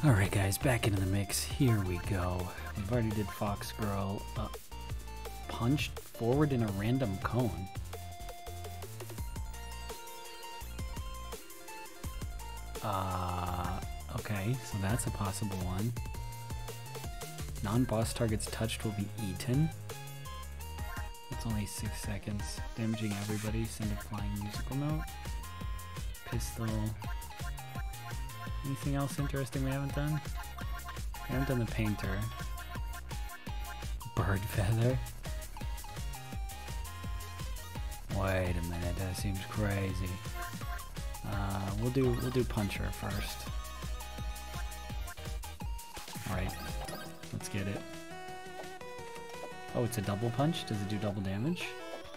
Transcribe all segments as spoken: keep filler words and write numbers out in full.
Alright guys, back into the mix. Here we go. We've already did Fox Girl. Uh, punched forward in a random cone. Uh, okay, so that's a possible one. Non-boss targets touched will be eaten. It's only six seconds. Damaging everybody. Send a flying musical note. Pistol. Anything else interesting we haven't done? We haven't done the painter. Bird feather. Wait a minute, that seems crazy. Uh, we'll do we'll do puncher first. All right, let's get it. Oh, it's a double punch. Does it do double damage?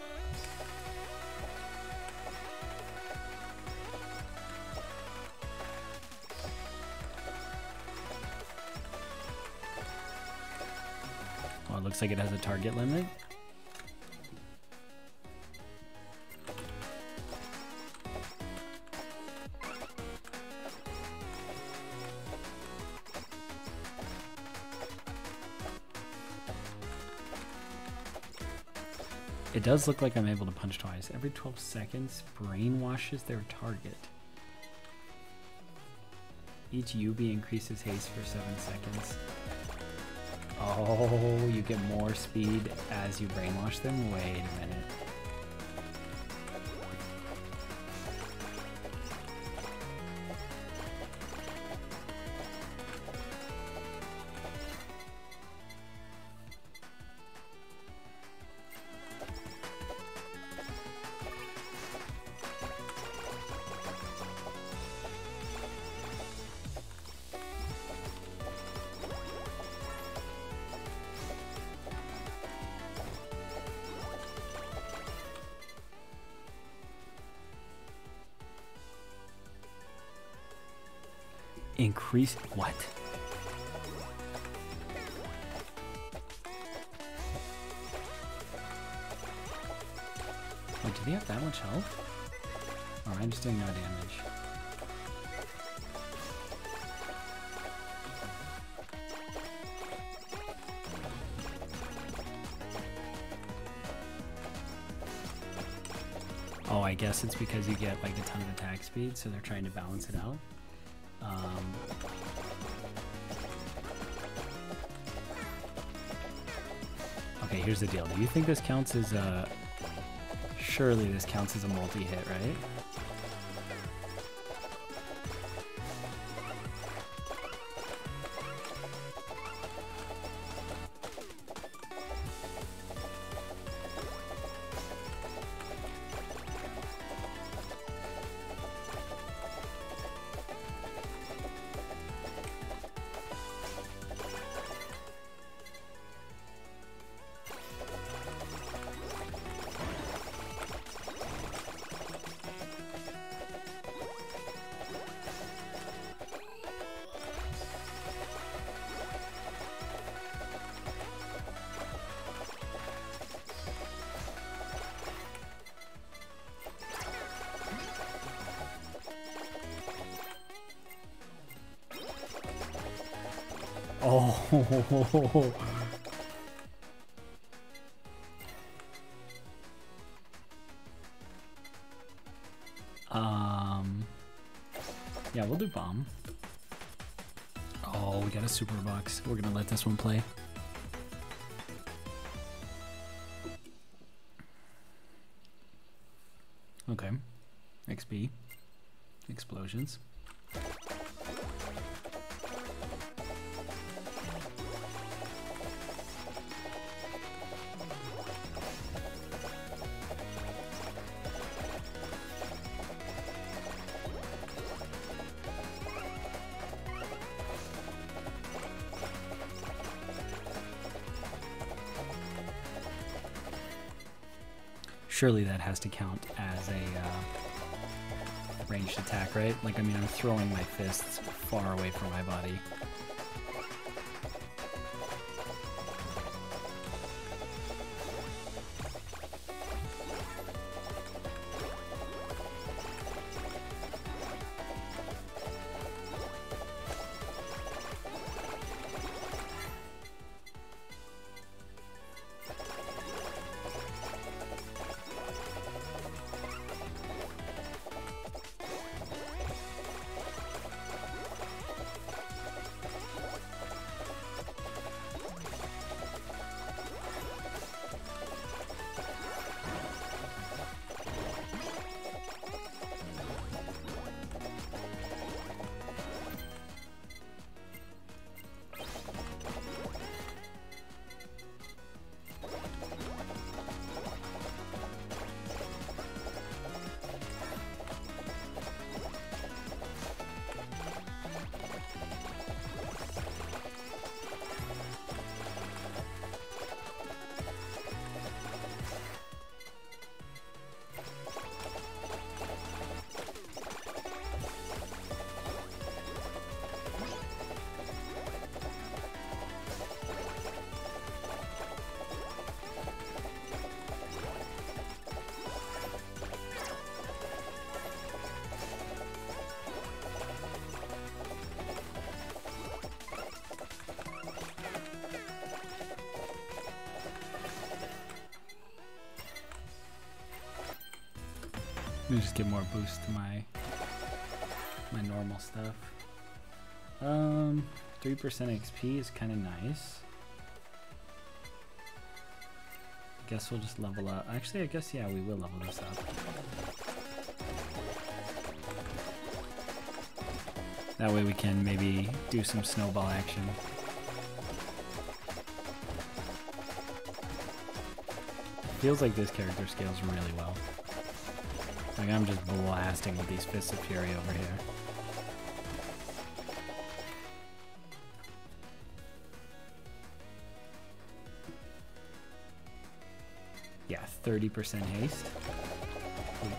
Oh, it looks like it has a target limit. It does look like I'm able to punch twice. Every twelve seconds, brainwashes their target. Each U B increases haste for seven seconds. Oh, you get more speed as you brainwash them? Wait a minute. Increase what? Wait, do they have that much health? Or I'm just doing no damage. Oh, I guess it's because you get like a ton of attack speed, so they're trying to balance it out. Um, okay, here's the deal. Do you think this counts as a... Surely this counts as a multi-hit, right? Oh, um, yeah, we'll do bomb. Oh, we got a super box. We're gonna let this one play. Okay, X P, explosions. Surely that has to count as a uh, ranged attack, right? Like, I mean, I'm throwing my fists far away from my body. Let me just give more boost to my my normal stuff. Um, three percent X P is kind of nice. I guess we'll just level up. Actually, I guess, yeah, we will level this up. That way we can maybe do some snowball action. Feels like this character scales really well. Like, I'm just blasting with these Fists of Fury over here. Yeah, thirty percent haste. Please.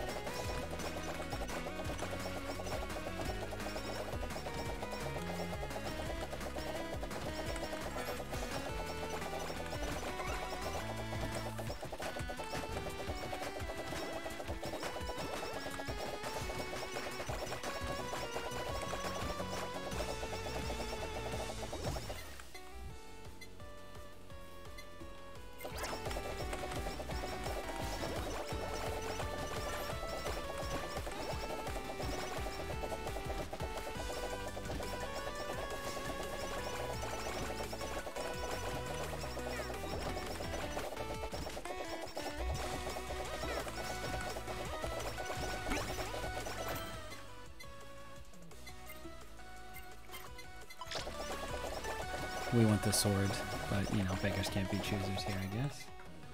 We want the sword, but, you know, beggars can't be choosers here, I guess.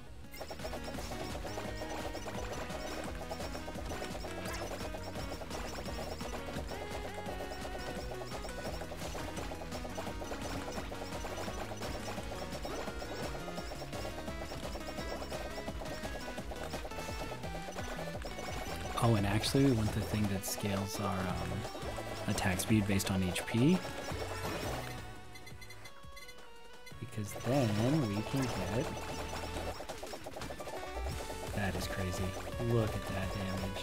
Oh, and actually we want the thing that scales our um, attack speed based on H P. Because then we can get... That is crazy. Look at that damage.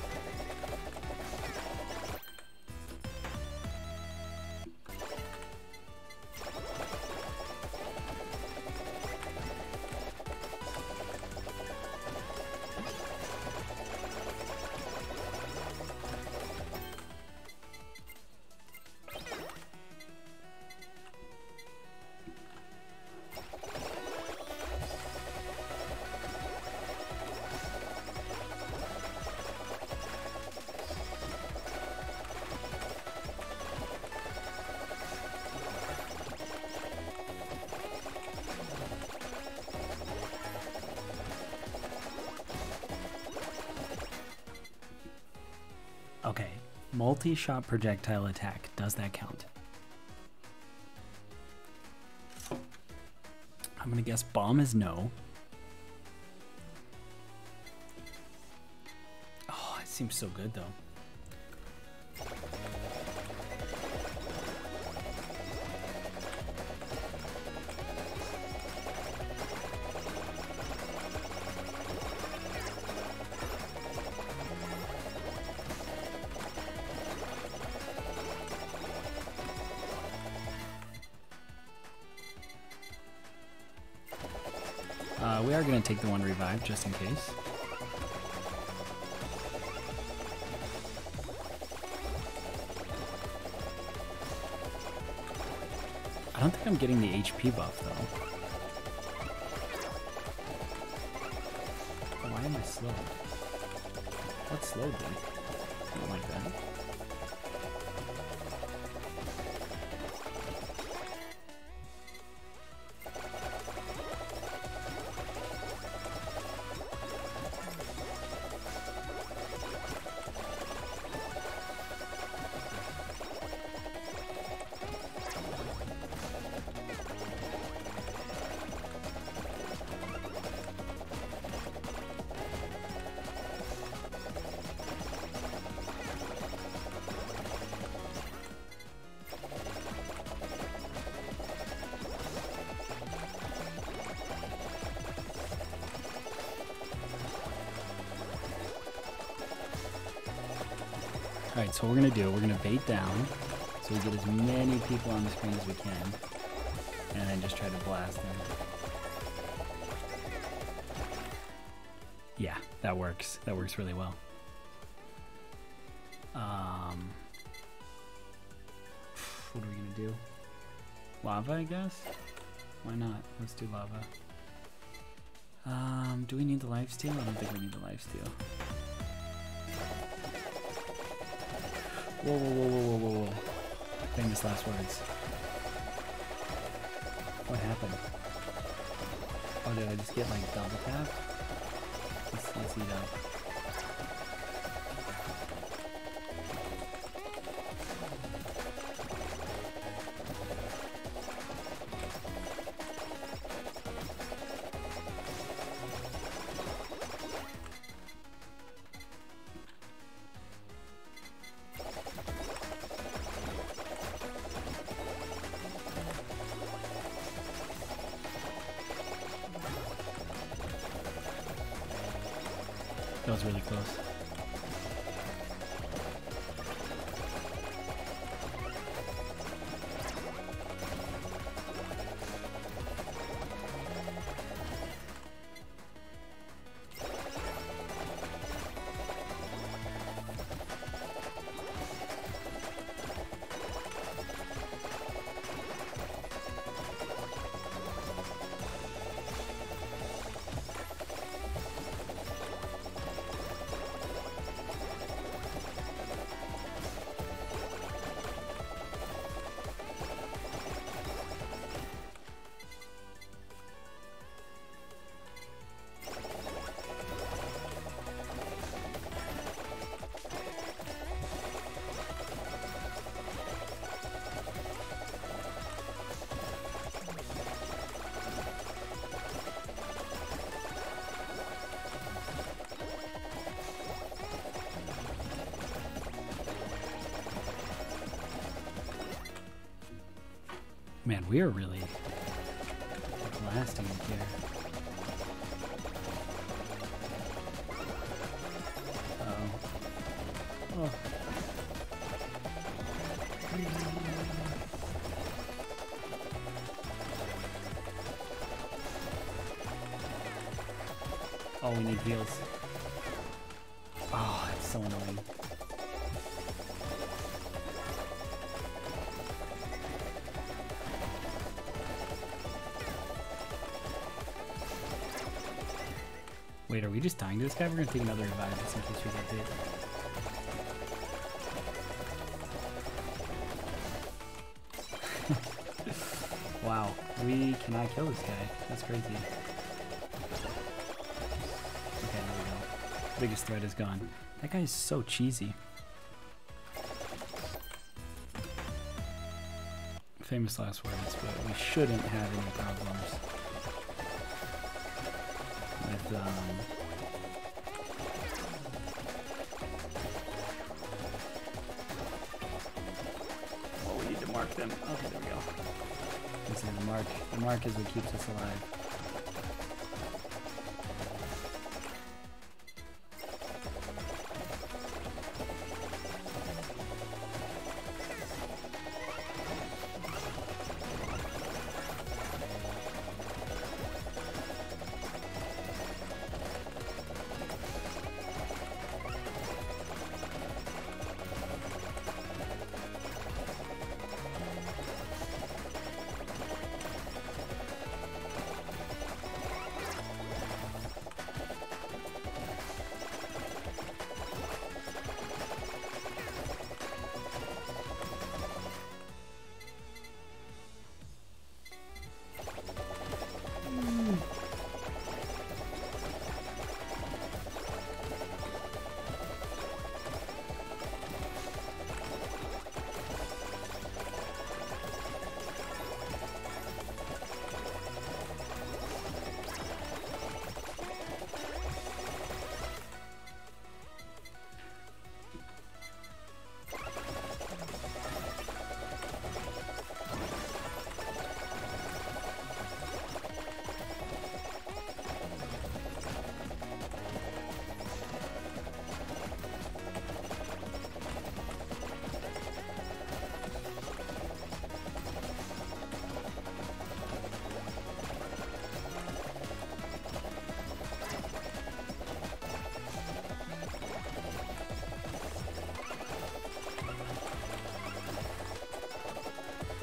Okay, multi-shot projectile attack. Does that count? I'm gonna guess bomb is no. Oh, it seems so good though. Uh, we are going to take the one revive just in case. I don't think I'm getting the H P buff though. Why am I slow? What slowed me? I don't like that. Alright, so what we're going to do, we're going to bait down so we get as many people on the screen as we can, and then just try to blast them. Yeah, that works. That works really well. Um, what are we gonna do? Lava, I guess? Why not? Let's do lava. Um, do we need the lifesteal? I don't think we need the lifesteal. Whoa, whoa, whoa, whoa, whoa, whoa, whoa. Famous last words. What happened? Oh, did I just get like double tap? Let's, let's eat up. That was really close. Man, we are really lasting in here. Uh-oh. Oh. Oh, we need heals. Oh, that's so annoying. Wait, are we just dying to this guy? We're gonna take another revive just in case we get hit. Wow, we cannot kill this guy. That's crazy. Okay, there we go. Biggest threat is gone. That guy is so cheesy. Famous last words, but we shouldn't have any problems with, um... oh, we need to mark them. Okay, there we go. Let's see, the mark. The mark is what keeps us alive.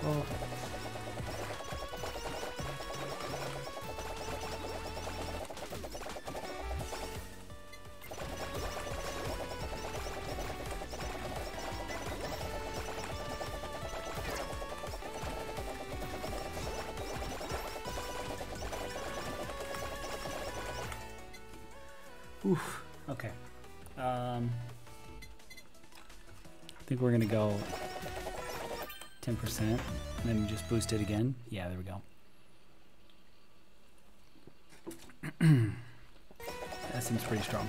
Oh. Oof. Okay. Um, I think we're gonna go ten percent and then just boost it again. Yeah, there we go. That seems pretty strong.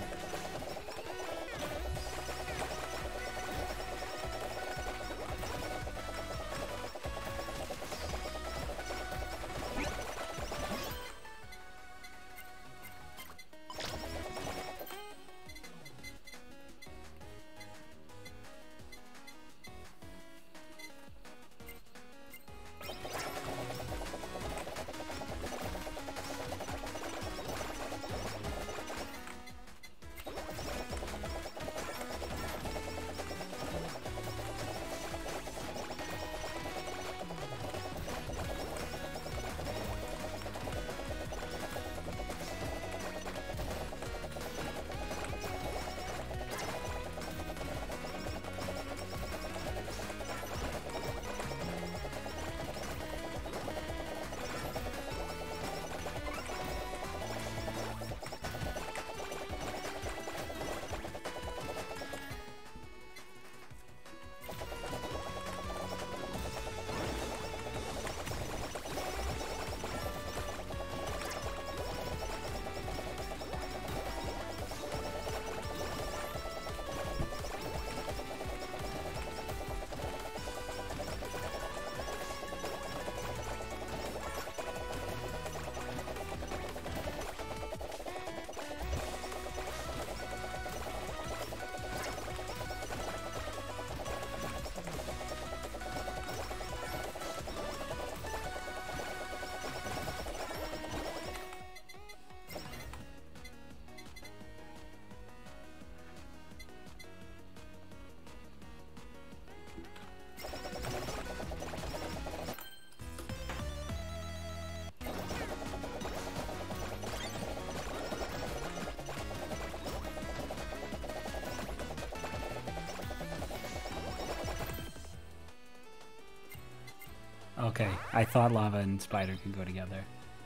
Okay, I thought lava and spider could go together.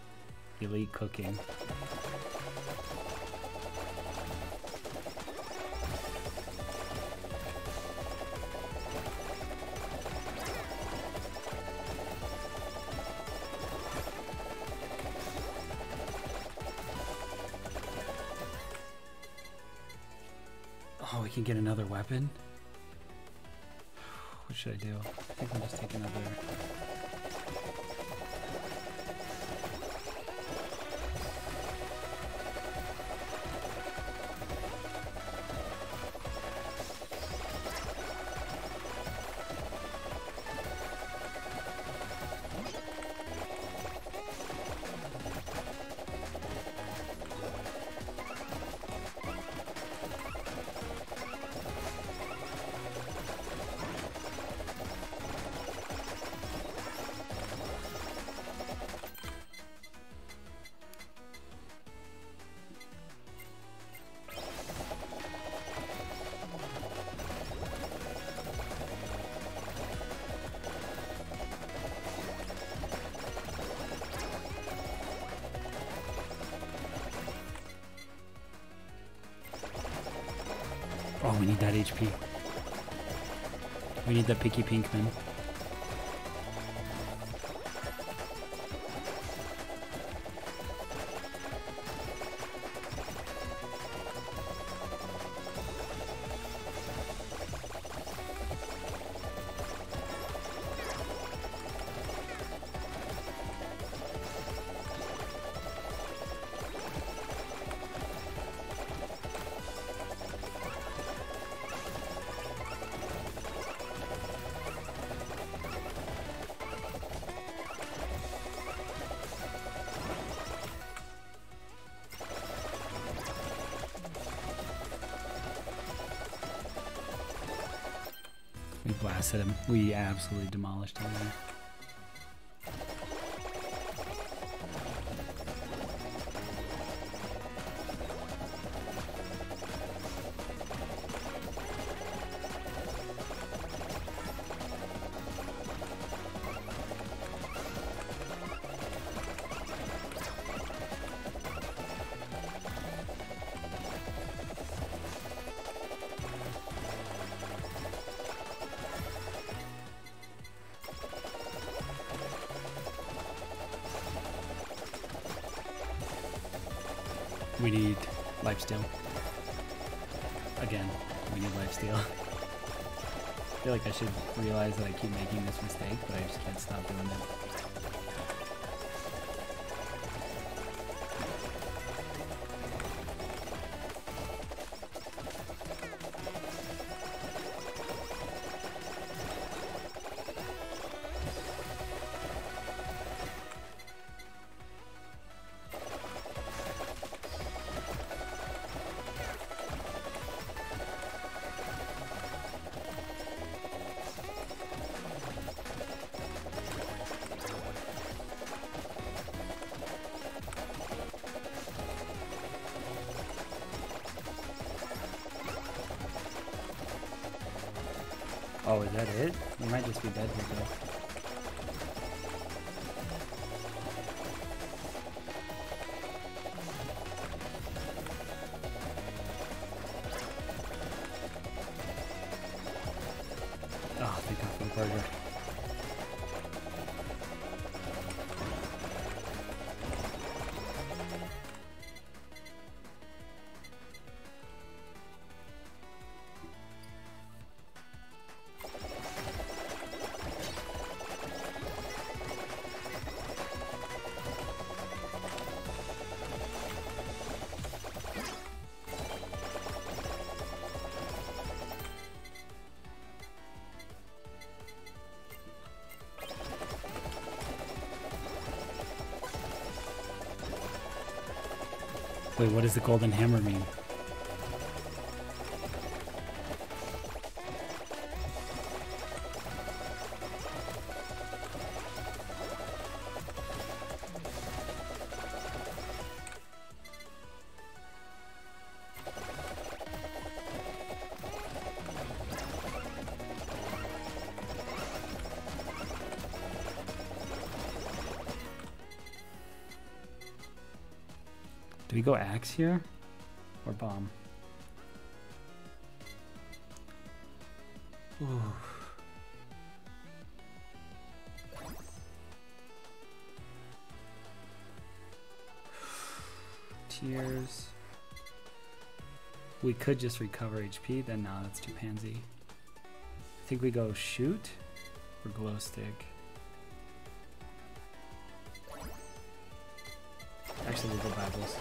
Elite cooking. Oh, we can get another weapon? What should I do? I think I'll just take another... Oh, we need that H P. We need that Picky Pinkman. We blasted him. We absolutely demolished him there. We need lifesteal. Again, we need lifesteal. I feel like I should realize that I keep making this mistake, but I just can't stop doing it. Oh, is that it? You might just be dead here, though. Oh, thank God for the burger. Wait, what does the golden hammer mean? Do we go axe here? Or bomb? Ooh. Tears. We could just recover H P, then no, that's too pansy. I think we go shoot or glow stick. Actually, we'll go Bibles.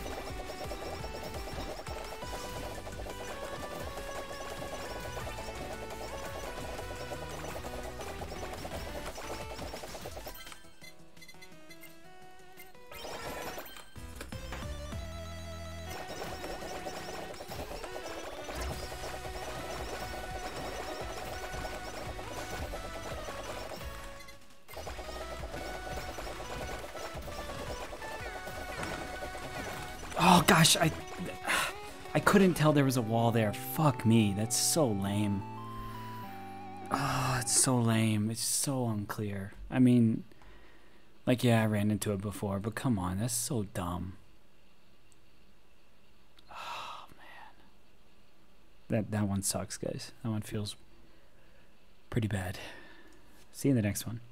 Oh gosh, I I couldn't tell there was a wall there. Fuck me, that's so lame. Oh, it's so lame. It's so unclear. I mean, like, yeah, I ran into it before, but come on, that's so dumb. Oh man, that that one sucks, guys. That one feels pretty bad. See you in the next one.